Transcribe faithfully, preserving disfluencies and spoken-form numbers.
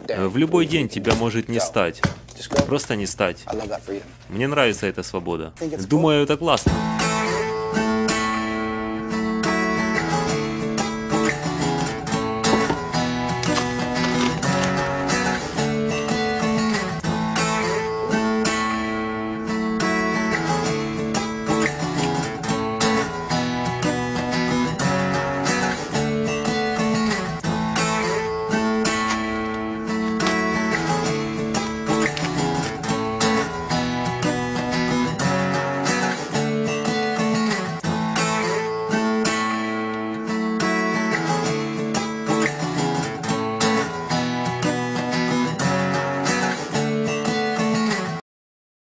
Э, В любой день тебя может не стать. Просто не стать. Мне нравится эта свобода. Думаю, это классно.